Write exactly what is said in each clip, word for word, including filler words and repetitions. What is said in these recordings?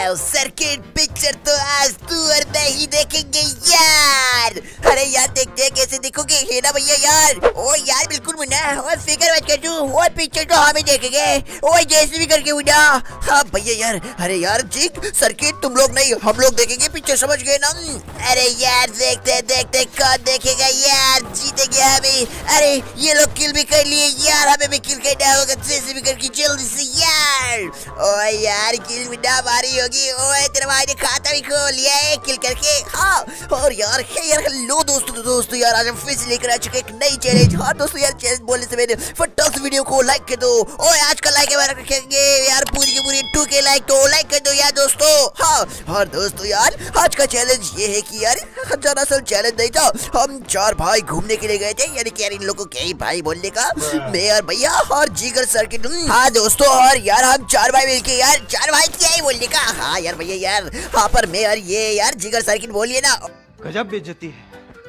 Circuit picture तो आज तू और मैं ही देखेंगे यार। अरे यार देखते हैं कैसे देखोगे, है ना भैया यार। ओ यार बिल्कुल मुन्ना, और फिक्र मत कर तू, और पिक्चर तो हम ही देखेंगे, ओ जैसे भी करके मुन्ना। हाँ भैया यार, अरे यार जी सर्किट तुम लोग नहीं हम लोग देखेंगे पिक्चर, समझ गए ना। अरे यार देखते देखते कौन देखेगा यार, जीतेंगे हमें। अरे ये लोग किल भी कर लिए यार, हमें भी किल करना होगा जैसे भी करके जल्दी से यार। ओ यार किल भी ना मारी होगी। ओए तेरे भाई ने खाता भी खोल लिया है किल करके। हाँ और यार हे यार हेलो दोस्तों तो दोस्तों यार आज हम फिर से लेकर आ चुके एक नई चैलेंज। हाँ दोस्तों यार चैलेंज बोलने से पहले फटाक से वीडियो को लाइक कर दो। ओए आज का लाइक हमारा रखेंगे यार पूरी की पूरी टू के लाइक, तो लाइक कर दो यार दोस्तों। हाँ और दोस्तों यार आज का चैलेंज ये है कि यार दरअसल चैलेंज नहीं था, हम चार भाई घूमने के लिए गए थे, यानी कि यार इन लोगों के ही भाई बोलने का, मैं और भैया और जिगर सर्किट। हाँ दोस्तों और यार हम चार भाई मिलके यार, चार भाई क्या ही बोलने का। हाँ यार भैया यार, हाँ पर मैं और ये यार जिगर सर्किट बोलिए ना, गजब बेइज्जती है।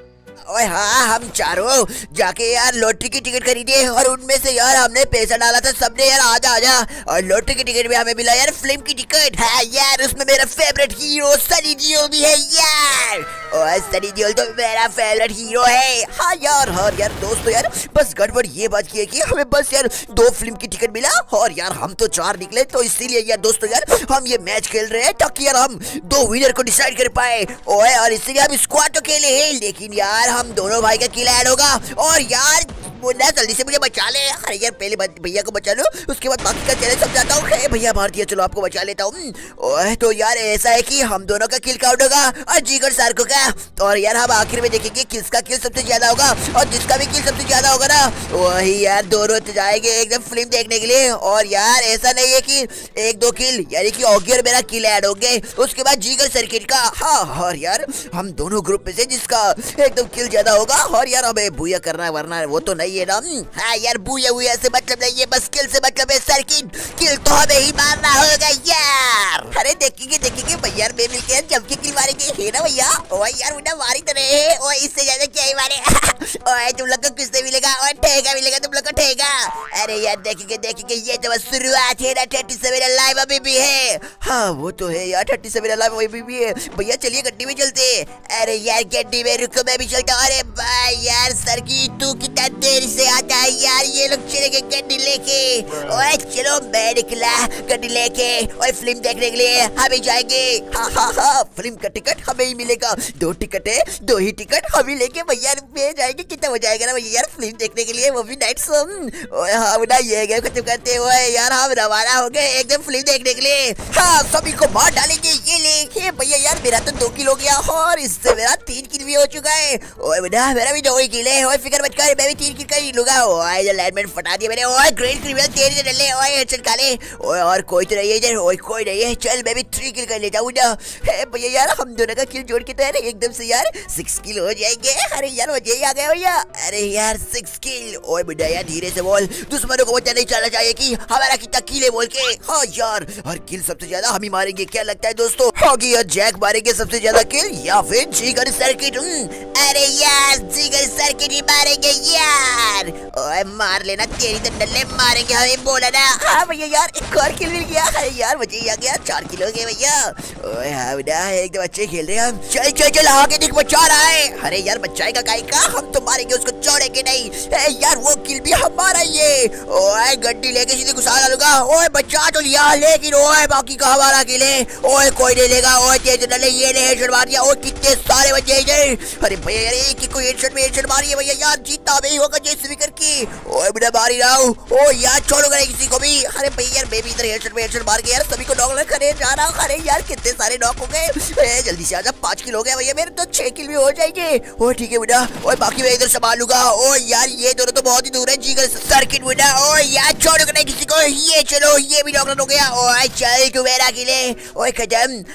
ओए हाँ हम चारों जाके यार लॉटरी की टिकट खरीदे और उनमें से यार हमने पैसा डाला था सबने यार आजा आजा, और लॉटरी की टिकट में हमें मिला यार फिल्म की टिकट। हाँ यार उसमें मेरा फेवरेट हीरो सनी देओल भी है यार, और सनी देओल तो मेरा फेवरेट हीरो है। हाँ यार हाँ यार दोस्तों यार बस गड़बड़ ये बात की है कि हमें बस यार दो फिल्म की टिकट मिला और यार हम तो चार निकले, तो इसीलिए यार दोस्तों यार हम ये मैच खेल रहे हैं ताकि यार हम दो विनर को डिसाइड कर पाए। ओए और इसीलिए हम स्क्वाड तो खेले हैं, लेकिन यार हम दोनों भाई का किल ऐड होगा। और यार मुन्ना जल्दी से मुझे बचा ले। अरे यार पहले भैया को बचा लो, उसके बाद बाकी का चैलेंज समझाता हूँ। भैया मार दिया, चलो आपको बचा लेता हूँ। ओए तो यार ऐसा है कि हम दोनों का किल काउंट होगा और जिगर सार्को का, और यार हम आखिर में देखेंगे किसका किल सबसे ज्यादा होगा, और जिसका भी किल सबसे ज्यादा होगा ना वही यार दोनों जाएंगे एकदम फिल्म देखने के लिए। और यार ऐसा नहीं है कि एक दो किल, यानी कि ऑगी और मेरा किल ऐड होंगे, उसके बाद जिगर सर्किट का। हाँ और यार हम दोनों ग्रुप में से जिसका एकदम किल ज्यादा होगा, और यार हमें बुया करना है वरना वो तो नहीं है ना। हाँ यार बुया बुया से मतलब नहीं है, बस किल से मतलब है सर्किट, किल तो हमें ही मारना होगा यार। अरे देखेंगे देखेंगे भैया मैं मिलके जब के किल मारेंगे, है ना भैया। ओए यार मुन्ना मारी तो रहे हैं, ओए इससे ज्यादा क्या ही मारे। ओए तुम लोग को किससे मिलेगा, ओए ठेगा मिलेगा तुम लोग को ठेगा। अरे यार देखेंगे देखेंगे, ये तो बस शुरुआत है ना, थर्टी सेवन लाइव अभी भी है। हाँ वो तो है यार थर्टी सेवन लाइव अभी भी है। भैया चलिए गड्डी में चलते। अरे यार गड्डी में रुको मैं भी चलता हूँ। अरे भाई यार सर्किट तू कितना देर से आता है यार, ये लोग चलेंगे गड्डी लेके। ओए चलो मैं निकला गड्डी लेके, और फिल्म देखने के लिए हमें जाएंगे। हाँ हाँ हाँ फिल्म का टिकट हमें ही मिलेगा, दो टिकट है दो ही टिकट हम ही लेके भैया में जाएंगे। कितना मजा आएगा ना भैया यार फिल्म देखने के लिए, वो भी नाइट शो। ओए हाँ ना ये गेम खत्म करते हुए यार हम रवाना हो गए एकदम फिल्म देखने के लिए। हाँ सभी को मार डालेंगे। ये ले भैया यार मेरा तो दो किल हो गया और इससे मेरा तीन किल भी हो चुका है। ओए बेटा मेरा भी दो ही किल है, ओए फिकर मत कर मैं भी तीन किल कर ही लूंगा। ओए जो लाइनमैन फटा दिया मैंने, ओए ग्रेट क्रिमिनल तेरे से डले, ओए हेडशॉट खा ले। ओए और कोई तो नहीं है इधर, ओए कोई नहीं है, चल मैं भी थ्री किल कर लेता हूं ना। हे भैया यार हम दोनों का किल जोड़ के तो यार एकदम से यार सिक्स किल हो जाएंगे। अरे यार मजे ही आ गया भैया। अरे यार सिक्स किल। ओए बेटा यार धीरे से बोल, दुश्मनों को पता नहीं चलना चाहिए कि हमारा कितना किल है बोल के। हाँ यार और किल सबसे ज्यादा हम ही मारेंगे, क्या लगता है दोस्तों, हॉगी और जैक मारेंगे सबसे ज्यादा किल या फिर जिगर सर्किट? अरे यार जिगर सर्किट ही मारेंगे यार। ओए मार लेना तेरी तो डल्ले मारेंगे हमें बोला ना। हाँ भैया यार एक और किल मिल गया। अरे यार मुझे ही आ गया, चार किल हो गए भैया। ओए हाँ बेटा एकदम अच्छे खेल रहे हैं हम। चल चल चल आगे देख बचा रहा है। अरे यार बचाएगा काहे का, हम तो मारेंगे उसको छोड़ेंगे नहीं। ए यार वो किल भी हमारा ही है। ओए गड्डी लेके सीधे घुसा डालूंगा। ओए बचा तो लिया लेकिन ओए बाकी का हमारा किल है। ओए कोई नहीं लेगा। ओए तेज डले ये ने हेडशॉट मार दिया। ओए कितने सारे बचे इधर। अरे भैया यार एक ही को हेडशॉट में हेडशॉट मारी है भैया यार, जीता भी होगा जैसे भी करके। ओए बेटा मार ही रहा हूं। ओ यार छोड़ूंगा नहीं किसी को भी। अरे भैया यार मैं भी इधर हेडशॉट में हेडशॉट मार के यार सभी को नॉक करे जा रहा हूं। अरे यार कितने सारे नॉक हो गए। जल्दी से आजा, पांच किल हो गए भैया मेरे तो, छह किल भी हो जाएंगे। ओ ठीक है बेटा, और बाकी मैं इधर संभालूंगा। ओ यार ये दोनों तो बहुत ही दूर है जिगर सर्किट बेटा। ओ यार छोड़ूंगा नहीं किसी को। ये चलो ये भी नॉक हो गया। ओ चल तू मेरा किल है। ओए खत्म।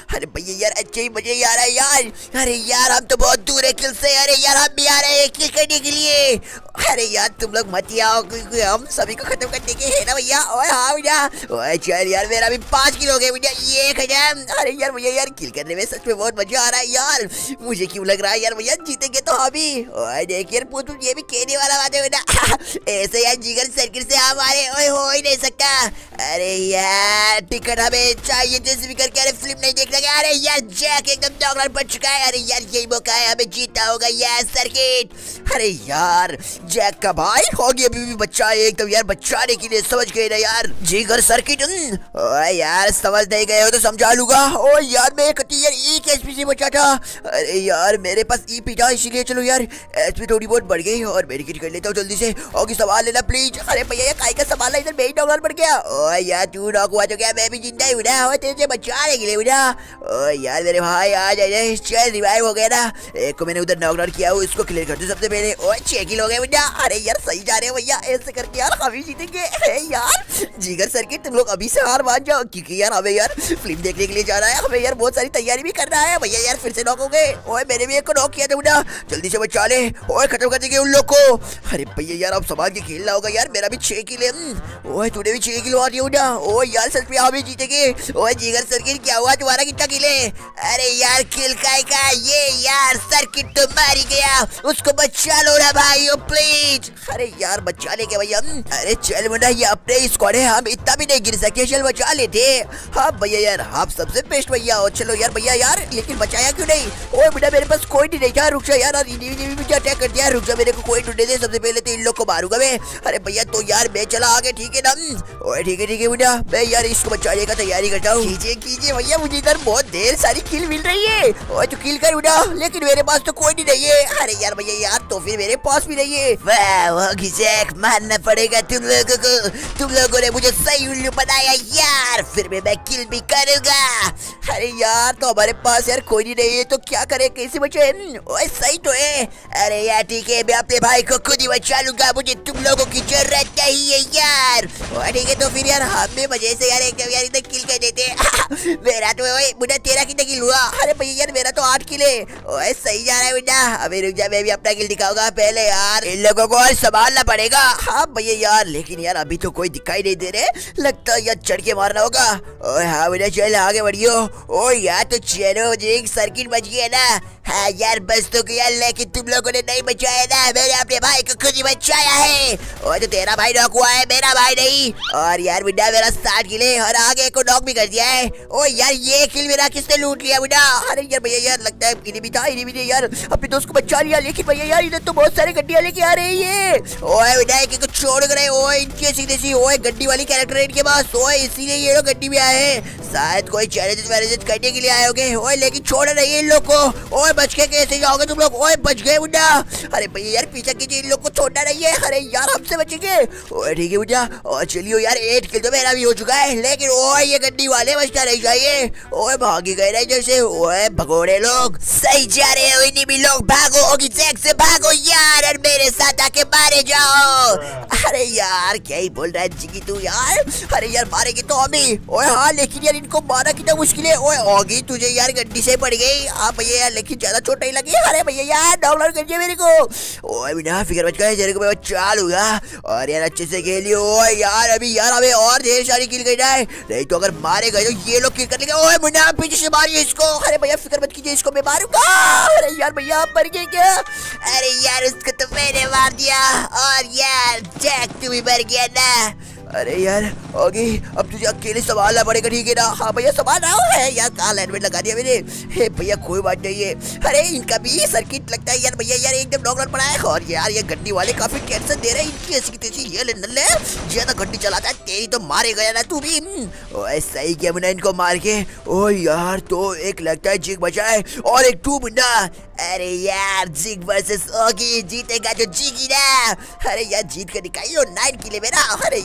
अरे भैया यार अच्छे ही मजे आ रहा है यार। अरे यार हम तो बहुत दूर है किल से। अरे यार हम भी आ रहे हैं किल करने के लिए। अरे यार तुम लोग मत ही आओ क्योंकि हम सभी को खत्म करने के है ना भैया। ओए हाँ भैया। ओए चल यार मेरा भी पाँच किल हो गए भैया, ये खजाम। अरे यार भैया यार किल करने में सच में बहुत मजा आ रहा है यार। मुझे क्यों लग रहा है यार भैया जीतेंगे तो हम ही। ओए देख यार पूछ ये भी कहने वाला बात है बेटा। ऐसे यार जिगर सर्किट से हमारे ओए हो ही नहीं सकता। अरे यार टिकट हमें चाहिए जैसे भी करके। अरे फिल्म नहीं देखना क्या। अरे यार जैक एकदम डॉगलार पड़ चुका है। अरे यार यही मौका है हमें जीतना होगा यार सर्किट। अरे यार जैक का भाई होगी अभी भी बच्चा है एकदम यार, बचाने के लिए समझ गए ना यार जिगर सर्किट। ओए यार समझ नहीं गए हो तो समझा लूंगा। ओ यार मैं कटी यार एक एचपी से बचा था। अरे यार मेरे पास ईपी था इसीलिए चलो यार एचपी थोड़ी बहुत बढ़ गई और मेडिकेट कर लेता हूँ जल्दी से। ओके संभाल लेना प्लीज। अरे भैया यार काई का संभालना, इधर मेरी डॉगलार पड़ गया। ओ यार तू नॉक हुआ तो क्या मैं भी जिंदा ही हूँ ना। तेरे बचाने के लिए ना। ओ यार मेरे भाई आ जाए, चल रिवाइव हो गया ना। एक को मैंने उधर नॉकडाउन किया हूँ, इसको क्लियर कर दो सबसे पहले। ओए छह किल हो गए भैया। अरे यार सही जा रहे हो भैया, ऐसे करके यार हम ही जीतेंगे। यार जिगर सर्किट तुम लोग अभी से हार मान जाओ क्योंकि यार हमें यार फिल्म देखने के लिए जाना है। हमें यार बहुत सारी तैयारी भी करना है भैया। यार फिर से नॉक हो गए। ओए मैंने भी एक को नॉक किया था बेटा, जल्दी से बचा ले। ओए खत्म कर देंगे उन लोग को। अरे भैया यार अब संभाल के खेलना होगा यार, मेरा भी छह किल है। ओए तूने भी छह किल मार दिया बेटा। ओ यार सच में हम ही जीतेंगे। ओए जिगर सर्किट क्या हुआ तुम्हारा, कितना किल है? अरे यार किल काय का ये यार सर्किट तो मार ही गया, उसको बचा लो ना भाई प्लीज। अरे यार बचा ले क्या भैया। अरे चल मुन्ना ये अपने स्क्वाड है, हम इतना भी नहीं गिर सकते, चल बचा लेते। हाँ भैया यार आप सबसे बेस्ट भैया हो। चलो यार भैया यार लेकिन बचाया क्यों नहीं? ओए बेटा मेरे पास कोई नहीं था, रुक जा यार। मुझे अटैक कर दिया, रुक जा मेरे को कोई ढूंढे दे। सबसे पहले तो इन लोग को मारूंगा मैं। अरे भैया तो यार मैं चला आगे ठीक है ना। ओए ठीक है ठीक है बेटा मैं यार इसको बचाने का तैयारी करता हूँ। कीजिए कीजिए भैया, मुझे इधर बहुत ढेर सारी किल मिल रही है। ओए तो किल कर बेटा, लेकिन मेरे पास तो कोई नहीं है। अरे यार भैया यार तो फिर मेरे पास भी नहीं है। वाह जैक मानना पड़ेगा तुम लोगों को, तुम लोगों ने मुझे सही उल्लू बनाया यार, फिर मैं किल भी करूंगा। अरे यार तो हमारे पास यार कोई नहीं है तो क्या करे, कैसे बचे? ओए सही तो है। अरे यार ठीक है मैं अपने भाई को खुद ही बचा लूंगा, मुझे तुम लोगों की जरूरत नहीं है यार। ठीक है तो फिर यार हम भी मजे से यार एकदम यार इधर किल कर देते। मेरा तो ओए मुन्ना तेरा कितना किल हुआ? अरे भैया यार मेरा तो आठ किल है। ओए सही जा रहा है बेटा, अभी रुक जा मैं भी अपना किल दिखाऊंगा। पहले यार इन लोगों को और संभालना पड़ेगा। हाँ भैया यार लेकिन यार अभी तो कोई दिखाई नहीं दे रहे, लगता है यार चढ़ के मारना होगा। ओए हाँ बेटा चल आगे बढ़ियो। ओ यार तो चलो एक सर्किट बच गया ना। हाँ यार बस तो गया, लेकिन तुम लोगों ने नहीं बचाया ना, मैंने अपने भाई को खुद ही बचाया है। और तो तेरा भाई नॉक हुआ है, मेरा भाई नहीं। और यार बेटा मेरा साठ किल है और आगे को नॉक भी कर दिया है। ओ यार ये किल मेरा किसने लूट लिया बेटा? अरे यार भैया यार लगता है इन्हें भी था, इन्हें भी नहीं यार अपने दोस्त को बचा लिया। लेकिन भैया यार इधर तो बहुत सारी गड्डियां लेके आ रही है। ओए बेटा एक को छोड़ कर ओए इनकी सीधे सी ओए गड्डी वाली कैरेक्टर है इनके पास। ओए इसीलिए ये लोग गड्डी में आए हैं, शायद कोई चैलेंज वैलेंज करने के लिए आए होंगे। ओए लेकिन छोड़ रही है इन लोग को। ओए बच के कैसे जाओगे तुम लोग? ओए बच गए बुड्ढा। अरे भैया यार पीछे कीजिए, इन लोग को छोड़ना नहीं है। अरे यार हमसे बचेंगे। ओए ठीक है बुड्ढा और चलियो यार एट किल तो मेरा भी हो चुका है, लेकिन ओए ये गड्डी वाले बचना नहीं चाहिए। ओए भागी गए रहे जैसे। ओए भगोड़े लोग सही जा रहे हो, इन्हीं भी लोग भागो। ओगी जैक से भागो यार और मेरे साथ आके मारे जाओ। अरे यार क्या ही बोल रहा है जिगी तू यार। अरे यार मारेगी तो हमें। ओए हाँ लेकिन यार इनको मारना कितना मुश्किल है। ओए होगी तुझे यार गड्डी से पड़ गई। हाँ भैया यार लेकिन ज्यादा चोट नहीं लगी। अरे भैया यार डाउनलोड कर दिया मेरे को। ओए बिना फिक्र मत कर, तेरे को मैं बचा लूंगा और यार अच्छे से खेलियो। ओए यार अभी यार हमें और ढेर सारी किल करना है, नहीं तो अगर मारे गए तो ये लोग किल कर लेंगे। ओए मुन्ना पीछे से मारिए इसको। अरे भैया फिक्र मत कीजिए, इसको मैं मारूंगा। अरे यार भैया आप मर गए क्या? अरे यार उसको तो मैंने मार दिया और यार जैक तू भी मर गया ना। अरे यार ओगी अब तुझे अकेले संभालना पड़ेगा ठीक है ना? हाँ भैया संभाल रहा हूँ। है यार कहाँ हेलमेट लगा दिया मैंने। हे भैया कोई बात नहीं है। अरे इनका भी सर्किट लगता है यार भैया यार एकदम नॉकडाउन पड़ा है। और यार ये गड्डी वाले काफी टेंशन दे रहे हैं, इनकी ऐसी की तैसी ये ले नल्ले ज्यादा गड्डी चलाता है, तेरी तो मारे गया ना तू भी। ओए सही किया मुन्ना इनको मार के। ओ यार तो एक लगता है जिग बचा है और एक टू मुन्ना। अरे यार जिग वर्सेस ओगी, जीतेगा जो जीगी ना। अरे यार जीत कर दिखाइयो नाइन किले मेरा। अरे यार कोई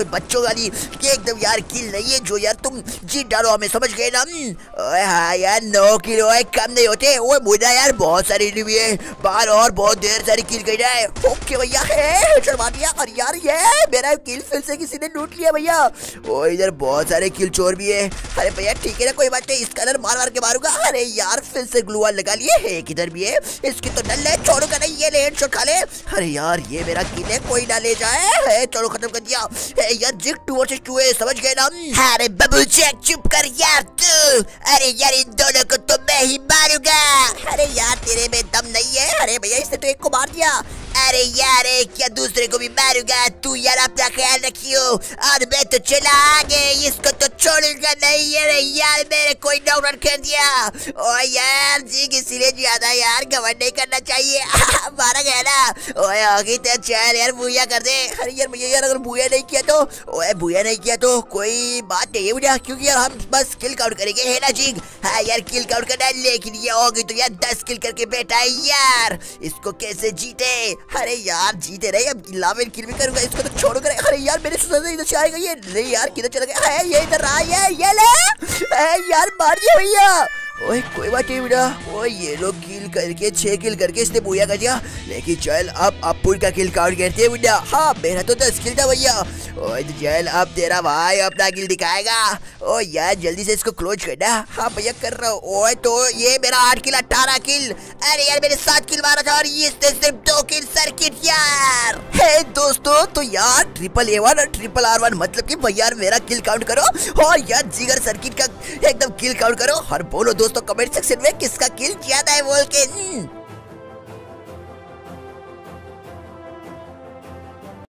बच्चों वाली ये एकदम यार किल नहीं है जो यार तुम जीत डालो हमें, समझ गए ना? ओए हाँ यार नौ किल ओए कम नहीं होते। ओए मुझे यार बहुत सारी भी है बाहर और बहुत देर सारी किल कर जाए। ओके भैया है मार दिया। और यार ये मेरा किल फिर से किसी ने लूट लिया भैया। ओ इधर बहुत सारे किल चोर भी है। अरे भैया ठीक है ना कोई बात नहीं, इसका अंदर मार मार के मारूंगा। अरे यार फिर से ग्लूवाल लगा लिए है, किधर भी है इसकी तो डल है, छोड़ूंगा नहीं, ये ले हेडशॉट खा ले। अरे यार ये मेरा किल है, कोई ना ले जाए है, चलो खत्म कर दिया है यार। जिग टू वर्सेस टू है, समझ गए ना? अरे बबू चेक चुप कर यार तू। अरे यार इन दोनों को तो मैं ही मारूंगा। अरे यार तेरे में दम नहीं है। अरे भैया इसने तो एक को मार दिया। अरे यार क्या दूसरे को भी मारूंगा, तू यार अपना ख्याल रखियो। और मैं तो चला आगे, इसको तो छोड़ूंगा नहीं। अरे यार मेरे कोई डाउन कर दिया। ओ यार जी इसीलिए ज्यादा यार घमंड नहीं करना चाहिए। मारा गया ना। ओए आगे तो चल यार भूया कर दे। अरे यार भैया यार अगर भूया नहीं किया तो ओए भूया नहीं किया तो कोई बात नहीं है भैया, क्योंकि यार हम बस किल काउंट करेंगे है ना जी। हाँ यार किल काउंट करना है, लेकिन ये होगी तो यार दस किल करके बैठा है यार। इसको कैसे जीते? अरे यार जीते रहे, अब इलेवन किल भी करूंगा, इसको तो छोड़ो करे। अरे यार मेरे से इधर से आएगा ये, नहीं यार किधर चला गया है? ये इधर रहा है, ये ले यार मार दिया भैया। ओए कोई बात नहीं बेटा। ओए ये लोग किल करके छह किल करके इसने बुया कर दिया, लेकिन चल अब अपुल का किल काउंट करते हैं बेटा। हाँ मेरा तो दस किल था भैया। ओए तो चल अब तेरा भाई अपना किल दिखाएगा। ओ यार जल्दी से इसको क्लोज करना। हाँ भैया कर रहा हूँ। ओए तो ये मेरा आठ किल अठारह किल। अरे यार मैंने सात किल मारा था और ये सिर्फ दो किल सर्किट यार। हे दोस्तों तो यार ट्रिपल ए वन और ट्रिपल आर वन मतलब की भैया मेरा किल काउंट करो और यार जिगर सर्किट का एकदम किल काउंट करो और बोलो दोस्तों कमेंट सेक्शन में किसका किल ज्यादा है बोल के।